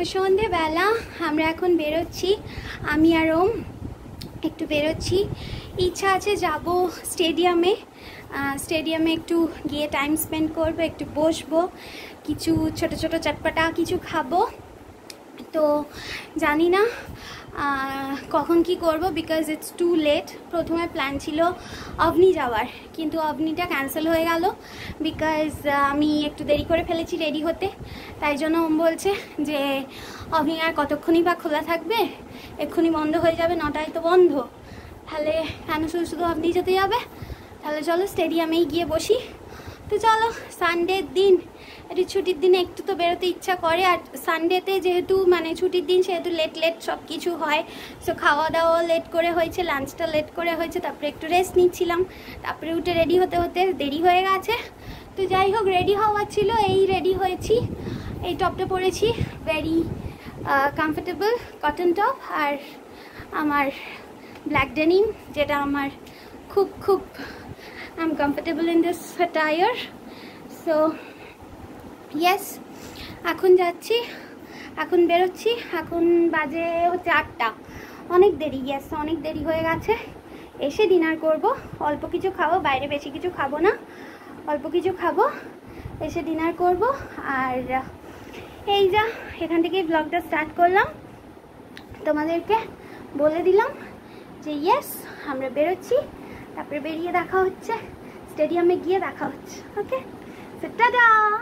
সন্ধেবেলা আমরা এখন বেরোচ্ছি, আমি আর ওম একটু বেরোচ্ছি। ইচ্ছা আছে যাব স্টেডিয়ামে একটু গিয়ে টাইম স্পেন্ড করবো, একটু বসবো, কিছু ছোট ছোট চটপটা কিছু খাবো। তো জানি না কখন কি করব, বিকজ ইটস টু লেট। প্রথমে প্ল্যান ছিল অভনি যাওয়ার, কিন্তু অভনিটা ক্যান্সেল হয়ে গেল বিকজ আমি একটু দেরি করে ফেলেছি রেডি হতে। তাই জন্য ওম বলছে যে অভনি আর কতক্ষণই বা খোলা থাকবে, এক্ষুনি বন্ধ হয়ে যাবে, 9টায় তো বন্ধ, তাহলে কেন শুধু শুধু অভনি যেতে যাবে, তাহলে চলো স্টেডিয়ামেই গিয়ে বসি। তো চলো, সানডের দিন, একটু ছুটির দিনে একটু তো বেরোতে ইচ্ছা করে। আর সানডেতে যেহেতু মানে ছুটির দিন, সেহেতু লেট সব কিছু হয়। সো খাওয়া দাওয়া লেট করে হয়েছে, লাঞ্চটা লেট করে হয়েছে, তারপরে একটু রেস্ট নিচ্ছিলাম, তারপরে উঠে রেডি হতে হতে দেরি হয়ে গেছে। তো যাই হোক, রেডি হওয়ার ছিল, এই রেডি হয়েছি। এই টপটা পরেছি, ভেরি কমফোর্টেবল কটন টপ, আর আমার ব্ল্যাক ডেনিম, যেটা আমার খুব I am comfortable in this attire. So yes, এখন যাচ্ছি, এখন বেরোচ্ছি। এখন বাজে হচ্ছে 8টা, অনেক দেরি, ইয়েস অনেক দেরি হয়ে গেছে। এসে ডিনার করব, অল্প কিছু খাবো, বাইরে বেশি কিছু খাবো না, অল্প কিছু খাবো, এসে ডিনার করব। আর এই যা, এখান থেকে ব্লগটা স্টার্ট করলাম, তোমাদেরকে বলে দিলাম যে ইয়েস আমরা বেরোচ্ছি, তারপরে বেরিয়ে দেখা হচ্ছে, স্টেডিয়ামে গিয়ে দেখা হচ্ছে। Okay, so tata.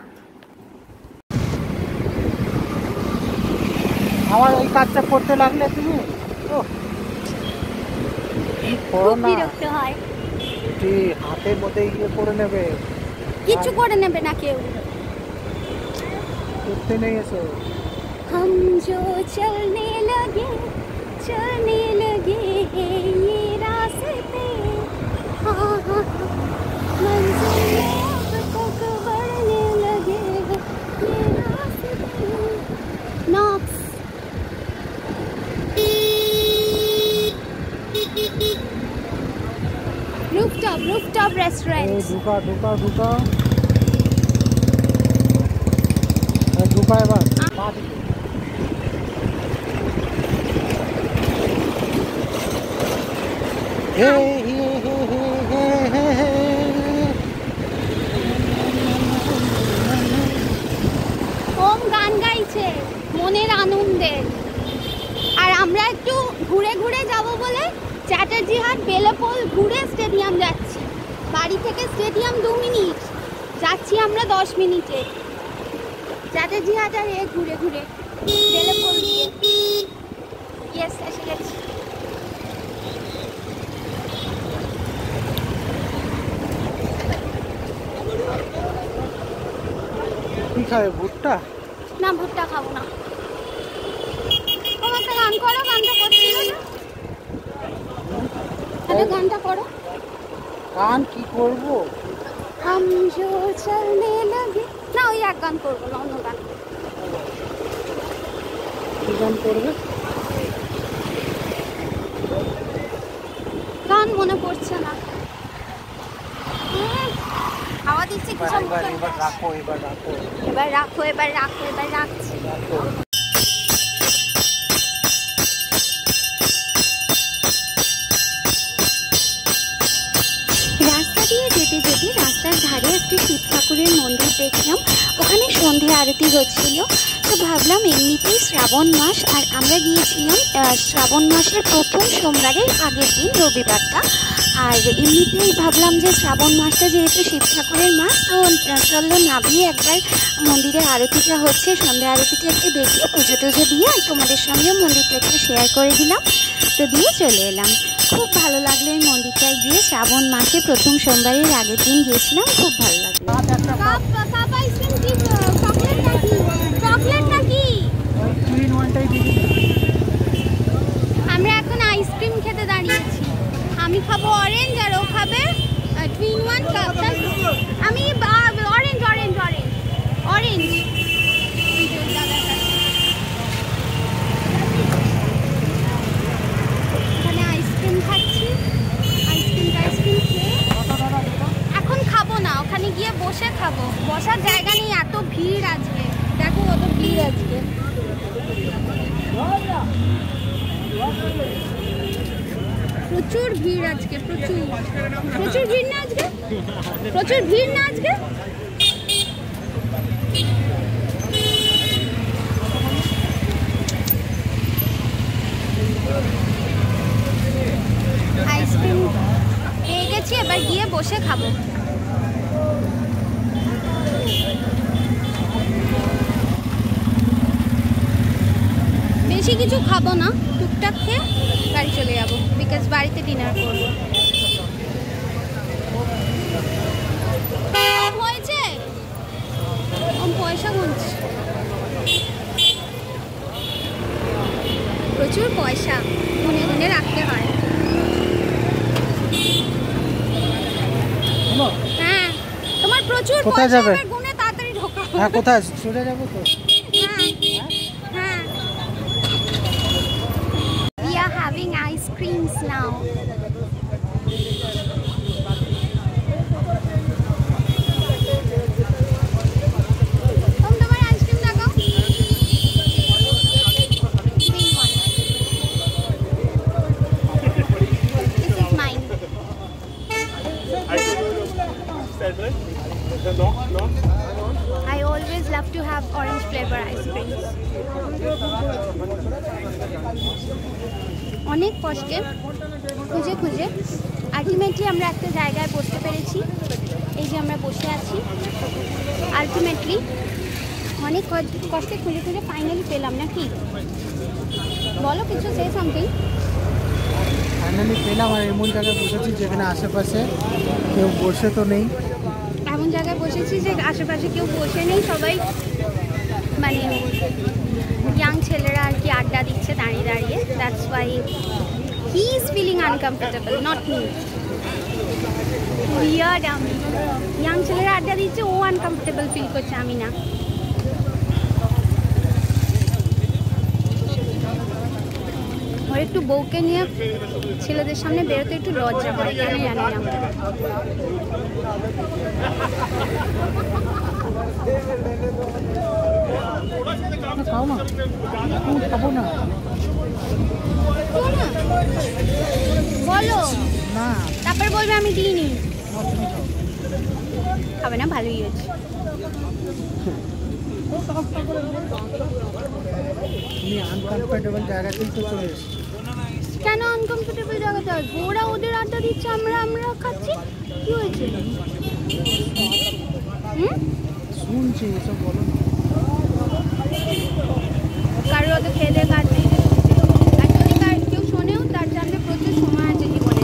আমার ওই কাজটা করতে লাগলে তুমি বিরক্ত হয়, হাতের মধ্যে ইয়ে করে নেবে, কিছু করে নেবে না কেউ, করতে নেই এসো। हम जो चलने लगे ये रास्ते, मंजिल अब तक बढ़ने लगे ये रास्ते। Knox rooftop restaurant. ঢুকা এবার। ওম গান গাইছে মনের আনন্দে, আর আমরা একটু ঘুরে ঘুরে যাব বলে চ্যাটার্জি হাট বেলেপোল ঘুরে স্টেডিয়াম যাচ্ছি। বাড়ি থেকে স্টেডিয়াম 2 মিনিট, যাচ্ছি আমরা 10 মিনিটে। চ্যাটার্জি হাট আর ঘুরে ঘুরে বেলেপোল দিয়ে, ইয়েস এসে গেছি। কি খাবে, ভুট্টা? না, ভুট্টা খাবো না। তোমার একটা গান করো, গানটা করছিল না, তাহলে গানটা করো। গান কি করবো? हम जो चलने लगे, না ওই এক গান করবো না, অন্য গান। কি গান করবে? গান মনে পড়ছে না, হাওয়া দিচ্ছে কি সব। এবার রাখো। এবার রাখছি। রাস্তা দিয়ে যেতে যেতে রাস্তার ধারে একটি শিব ঠাকুরের মন্দির দেখলাম, ওখানে সন্ধে আরতি হচ্ছিল। তো ভাবলাম এমনিতেই শ্রাবণ মাস, আর আমরা গিয়েছিলাম শ্রাবণ মাসের প্রথম সোমবারের আগের দিন, রবিবারটা। আর এমনিতেই ভাবলাম যে শ্রাবণ মাসটা যেহেতু শিব ঠাকুরের মাস, তো চললো নামিয়ে একবার মন্দিরে আরতিটা হচ্ছে, সন্ধ্যা আরতিটা একটু দেখে পুজো টুজো দিয়ে আর তোমাদের সঙ্গে মন্দিরটা একটু শেয়ার করে দিলাম। তো দিয়ে চলে এলাম, খুব ভালো লাগলো এই মন্দিরটায় গিয়ে। শ্রাবণ মাসে প্রথম সোমবারের আগের দিন গিয়েছিলাম, খুব ভালো লাগলো। আমরা এখন আইসক্রিম খেতে দাঁড়িয়েছি, আমি খাবো অরেঞ্জ আর ও খাবে টুইন ওয়ান কাপ। আমি অরেঞ্জ। এখানে আইসক্রিম খাচ্ছি, আইসক্রিম খেয়ে এখন খাবো না, ওখানে গিয়ে বসে খাবো, বসার জায়গা নেই, এত ভিড় প্রচুর ভিড় আজকে, প্রচুর প্রচুর ভিড় না আজকে, প্রচুর ভিড় না আজকে। আইসক্রিম পেয়ে গেছি, এবার গিয়ে বসে খাবো। বেশি কিছু খাবো না, টুকটাক খেয়ে বাড়ি চলে যাবো, বিকজ বাড়িতে ডিনার করবো। হয়েছে পয়সা গুনছি, প্রচুর পয়সা গুনে গুনে রাখতে হয়। হ্যাঁ, তোমার প্রচুর কোথায় পয়সা, যাবে? এবার গুনে তাড়াতাড়ি ঢোকাও। হ্যাঁ, কোথায় চলে যাবো তো? হ্যাঁ, we are having ice creams now. তোমার আইসক্রিম দেখাও। This is mine. I always love to have orange flavor ice creams. অনেক কষ্টে খুঁজে খুঁজে আলটিমেটলি আমরা একটা জায়গায় বসতে পেরেছি। এই যে আমরা বসে আছি, আলটিমেটলি অনেক কষ্টে খুঁজে খুঁজে ফাইনালি পেলাম, নাকি বলো কিছু, সে সামথিং। ফাইনালি পেলাম, আর এমন জায়গায় বসেছি যেখানে আশেপাশে কেউ বসে তো নেই। এমন জায়গায় বসেছি যে আশেপাশে কেউ বসে নেই, সবাই মানে ইয়াং ছেলেরা আর কি আড্ডা দিচ্ছে দাঁড়িয়ে দাঁড়িয়ে। That's why he is feeling uncomfortable, not me. Weird, আমি ইয়াং ছেলেরা আড্ডা দিচ্ছে, ও আনকমফোর্টেবল ফিল করছে, আমি না। ওর একটু বউকে নিয়ে ছেলেদের সামনে বেরোতে একটু লজ্জা হয়, কেন জানি না। খাও না, খাবো না। বলো না, তারপর বলবে আমি দিইনি। খাবে না, ভালোই হয়েছে। তুমি আনকমফোর্টেবল জায়গাতেই তো চলে এসেছি। কেন আনকমফোর্টেবল জায়গাতে আসবো? ওরা ওদের আড্ডা দিচ্ছে, আমরা খাচ্ছি, কি হয়েছে? শুনছি এসব, বলো না। কারোর অত খেয়ে দিয়ে কাজ নেই, আর যদি কেউ শোনেও তার জন্য প্রচুর সময় আছে জীবনে।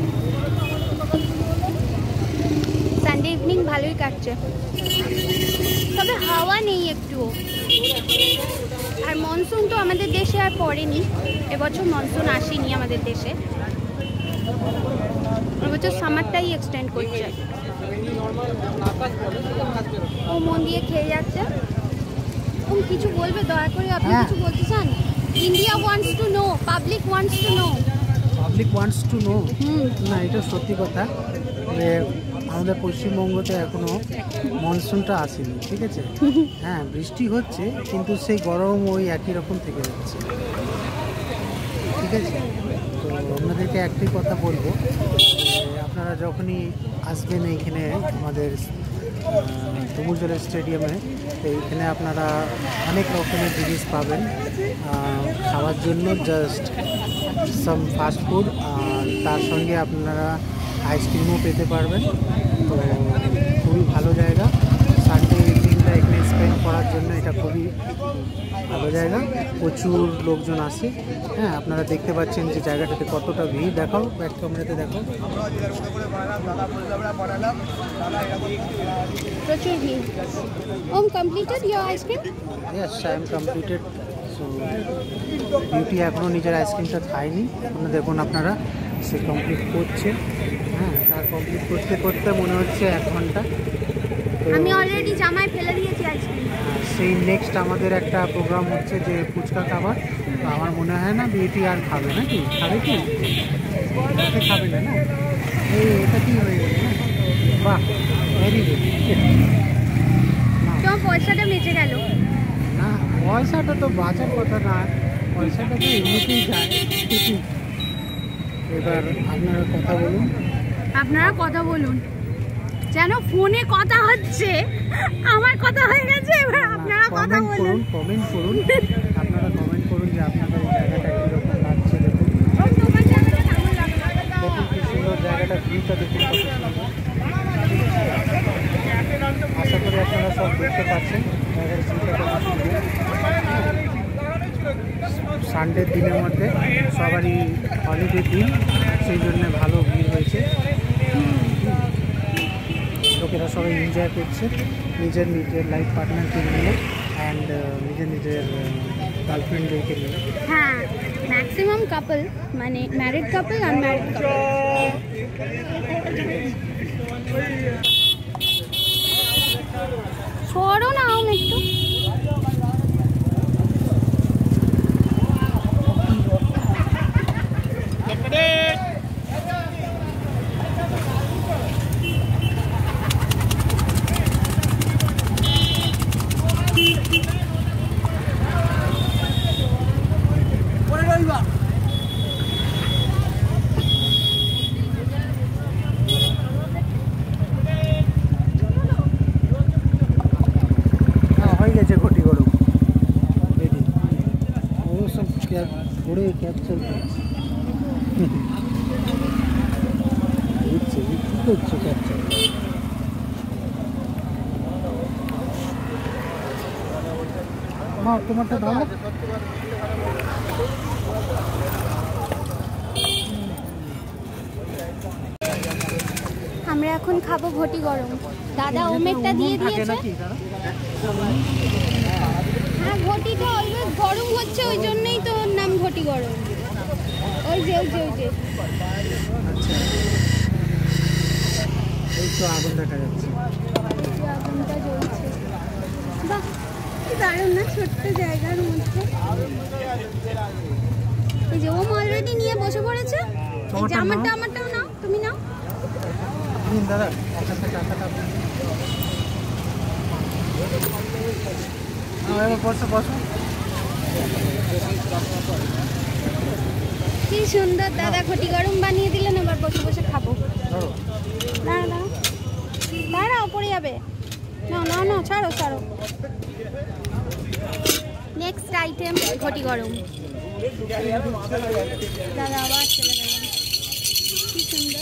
সানডে ইভিনিং ভালোই কাটছে, তবে হাওয়া নেই একটুও। আর মনসুন তো আমাদের দেশে আর পড়েনি, এবছর মনসুন আসেনি আমাদের দেশে, এবছর সামারটাই এক্সটেন্ড করছে। ও মন দিয়ে খেয়ে যাচ্ছে। তুমি কিছু বলবে দয়া করে? আপনি কিছু বলতে চান? India wants to know, public wants to know. Public wants to know? না, এটা সত্যি কথা যে আমাদের পশ্চিমবঙ্গতে এখনো মনসুনটা আসেনি, ঠিক আছে। হ্যাঁ, বৃষ্টি হচ্ছে, কিন্তু সেই গরম ওই একই রকম থেকে যাচ্ছে, ঠিক আছে। তো আপনাদেরকে একটাই কথা বলবো, আপনারা যখনই আসবেন এইখানে আমাদের ডুমুরজলা স্টেডিয়ামে, তো এইখানে আপনারা অনেক রকমের জিনিস পাবেন খাওয়ার জন্য, জাস্ট সাম ফাস্ট ফুড, আর তার সঙ্গে আপনারা আইসক্রিমও পেতে পারবেন। তো খুবই ভালো জায়গা, সানডে ইভিনিংটা এখানে স্পেন্ড করার জন্য এটা খুবই ভালো জায়গা, প্রচুর লোকজন আসে। হ্যাঁ, আপনারা দেখতে পাচ্ছেন যে জায়গাটাতে কতটা ভিড়। দেখাও, ব্যাক ক্যামেরাতে দেখো, প্রচুর ভিড়। Um completed your ice cream? Yes, I am completed. So Beauty এখনও নিজের আইসক্রিমটা খায়নি, আপনারা দেখুন, আপনারা সে কমপ্লিট করছে। হ্যাঁ, তার কমপ্লিট করতে করতে মনে হচ্ছে 1 ঘন্টা। আমি অলরেডি জামায় ফেলে দিয়েছি আইসক্রিম। সেই নেক্সট আমাদের একটা প্রোগ্রাম হচ্ছে যে ফুচকা খাবার। তো আমার মনে হয় না বিউটি আর খাবে, নাকি খাবে? কি খাবে না? না, এটা কি হয়ে গেল? বাহ, ভেরি গুড। তোমার পয়সাটা বেঁচে গেল। না, পয়সাটা তো বাঁচার কথা না, পয়সাটা তো এমনিতেই যায়। এবার আপনারা কথা বলুন। আপনারা কথা বলুন, যেন ফোনে কথা হচ্ছে, আমার কথা হয়ে গেছে, এবার আপনারা কথা বলুন। কমেন্ট করুন, আপনারা কমেন্ট করুন যে আপনাদের জায়গাটা কীরকম লাগছে। দেখুন কি সুন্দর জায়গাটা, ভিউটা দেখুন কত সুন্দর। আশা করি আপনারা সব দেখতে পাচ্ছেন জায়গার ভিউটা কত সুন্দর। সানডের দিনের মধ্যে সবারই হলিডে দিন, সেই জন্য ভালো ভিড় হয়েছে। লোকেরা সবাই এনজয় করছে নিজের নিজের লাইফ পার্টনারকে নিয়ে অ্যান্ড নিজের গার্লফ্রেন্ডদেরকে নিয়ে। হ্যাঁ, ম্যাক্সিমাম কাপল, মানে ম্যারিড কাপল, আনম্যারিড কাপল। সরো না একটু। হয়ে গেছে ঘটি গরম রেডি। ও সব ঘুরে ক্যাপচার করছে, বুঝছে কী করছো ক্যাপচার। মা তোমারটা ধরো। আমরা এখন খাবো ঘটি গরম। দাদা ওমেরটা দিয়ে দিয়েছে। হ্যাঁ, ঘটিটা অলওয়েজ গরম হচ্ছে, ওই জন্যই তো ওর নাম ঘটি গরম। ওই যে এই তো আগুন দেখা যাচ্ছে, আগুনটা জ্বলছে। বাহ, কি দারুণ না, ছোট্ট জায়গার মধ্যে। এই যে ওম অলরেডি নিয়ে বসে পড়েছে। এই যে আমারটাও নাও, তুমি নাও। দাদা একটা টাকাটা বসো বসো। কি সুন্দর দাদা ঘটি গরম বানিয়ে দিলেন, এবার বসে বসে খাবো। দাঁড়াও, পড়ে যাবে। না ছাড়ো। নেক্সট আইটেম ঘটি গরম। দাদা আবার চলে গেলেন। কি সুন্দর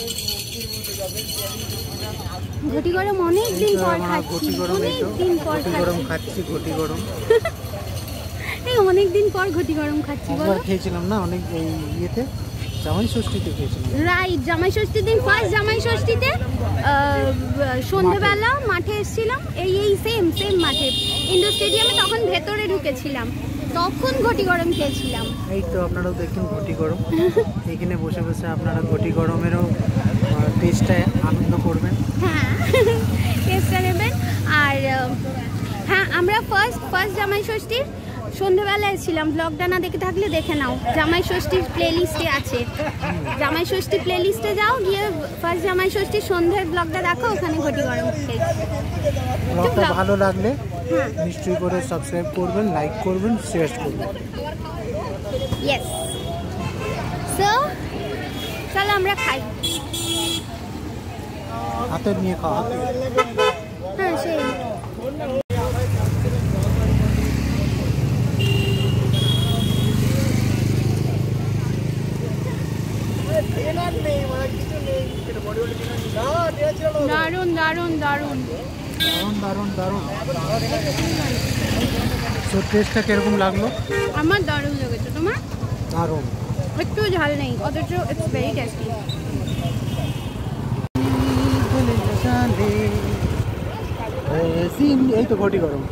ঘটি গরম, অনেকদিন পর খাচ্ছি। ঘটি গরম এই অনেকদিন পর ঘটি গরম খাচ্ছি। বলো, খেয়েছিলাম না অনেক এই ইয়েতে, জামাই ষষ্ঠীতে খেয়েছিলাম। রাইট, জামাই ষষ্ঠীর দিন, ফার্স্ট জামাই ষষ্ঠীতে সন্ধ্যেবেলা মাঠে এসেছিলাম, এই সেম মাঠে, ইন্ডোর স্টেডিয়ামে। তখন ভেতরে ঢুকেছিলাম, তখন ঘটি গরম খেয়েছিলাম। এই তো আপনারাও দেখুন ঘটি গরম। এখানে বসে বসে আপনারা ঘটি গরমেরও টেস্টটা আনন্দ করবেন। হ্যাঁ, টেস্টটা নেবেন। আর হ্যাঁ, আমরা ফার্স্ট জামাই ষষ্ঠীর সন্ধ্যেবেলায় ছিলাম। ব্লগটা না দেখে থাকলে দেখে নাও, জামাই ষষ্ঠীর প্লেলিস্টে আছে। জামাই ষষ্ঠী প্লেলিস্টে যাও, গিয়ে ফার্স্ট জামাই ষষ্ঠীর সন্ধ্যের ব্লগটা দেখো, ওখানে ঘটি গরম খেয়েছি। ব্লগটা ভালো লাগলে নিশ্চয়ই করে সাবস্ক্রাইব করবেন, লাইক করবেন, শেয়ার করবেন। ইয়েস, সো চলো আমরা খাই। হাতে নিয়ে খাওয়া। হ্যাঁ, সেই দারুণ দারুণ দারুণ দারুণ দারুণ দারুণ। তো টেস্টটা কিরকম লাগলো? আমার দারুণ লেগেছে। তোমার? দারুণ, একটু ঝাল নেই, অথচ ইটস ভেরি টেস্টি। এই তো ঘটি গরম।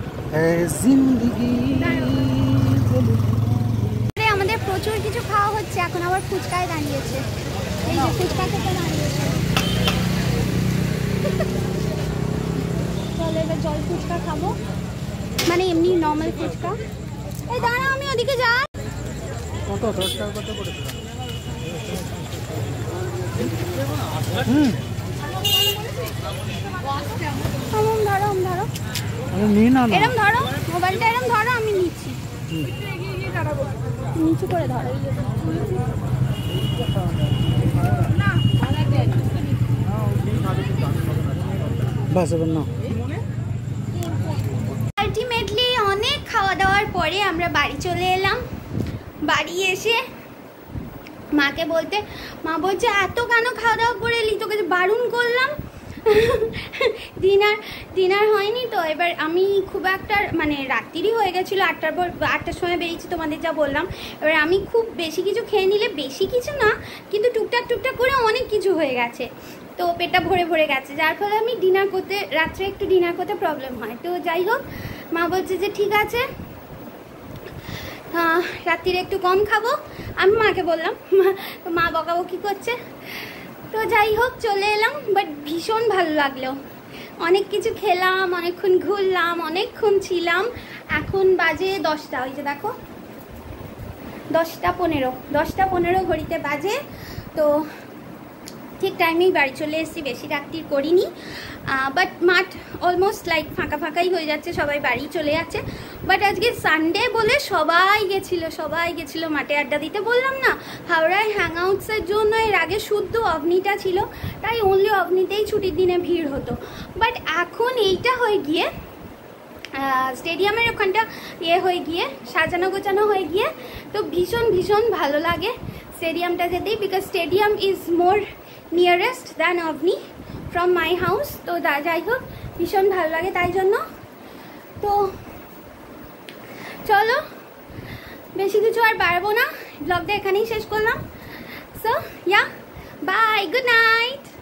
আমাদের প্রচুর কিছু খাওয়া হচ্ছে, এখন আবার ফুচকায় দাঁড়িয়েছে। এই যে ফুচকা খেতে দাঁড়িয়েছে। চলো এবার জল ফুচকা খাবো, মানে এমনি নর্মাল ফুচকা। এই দাঁড়া, আমি ওদিকে যাই। কত 10 টাকা কত করে? ধরো নিয়ে নাও না, এরম ধরো, মোবাইলটা এরম ধরো, আমি নিচ্ছি। নিচু করে ধরো। বাস এবার না। আলটিমেটলি অনেক খাওয়া দাওয়ার পরে আমরা বাড়ি চলে এলাম। বাড়ি এসে মাকে বলতে, মা বলছে এত কেন খাওয়া দাওয়া করে এলি, তোকে যে বারণ করলাম। ডিনার হয়নি তো। এবার আমি খুব একটা মানে রাত্রিরই হয়ে গেছিলো, 8টার সময় বেরিয়েছি তোমাদের যা বললাম। এবার আমি খুব বেশি কিছু খেয়ে নিলে, বেশি কিছু না কিন্তু টুকটাক করে অনেক কিছু হয়ে গেছে, তো পেটটা ভরে গেছে, যার ফলে আমি রাত্রে একটু ডিনার করতে প্রবলেম হয়। তো যাই হোক, মা বলছে যে ঠিক আছে রাত্রিরে একটু কম খাবো। আমি মাকে বললাম, মা বকাবকি করছে। তো যাই হোক চলে এলাম, বাট ভীষণ ভালো লাগলো। অনেক কিছু খেলাম, অনেকক্ষণ ঘুরলাম, অনেকক্ষণ ছিলাম। এখন বাজে 10টা, ওই যে দেখো 10টা 15 ঘড়িতে বাজে। তো ঠিক টাইমেই বাড়ি চলে এসেছি, বেশি রাত্রির করিনি। বাট মাঠ অলমোস্ট লাইক ফাঁকাই হয়ে যাচ্ছে, সবাই বাড়ি চলে যাচ্ছে। বাট আজকে সানডে বলে সবাই গেছিলো মাঠে আড্ডা দিতে। বললাম না, হাওড়ায় হ্যাংআউটসের জন্য এর আগে শুদ্ধ অভনিটা ছিল, তাই অনলি অভনিতেই ছুটির দিনে ভিড় হতো। বাট এখন এইটা হয়ে গিয়ে স্টেডিয়ামের ওখানটা হয়ে গিয়ে সাজানো গোছানো হয়ে গিয়ে, তো ভীষণ ভালো লাগে স্টেডিয়ামটা যেতেই, because stadium is more nearest than Avani from my house. তো যাই হোক ভীষণ ভালো লাগে তাই জন্য। তো চলো বেশি কিছু আর বাড়াবো না, ব্লগটা এখানেই শেষ করলাম। So bye, good night.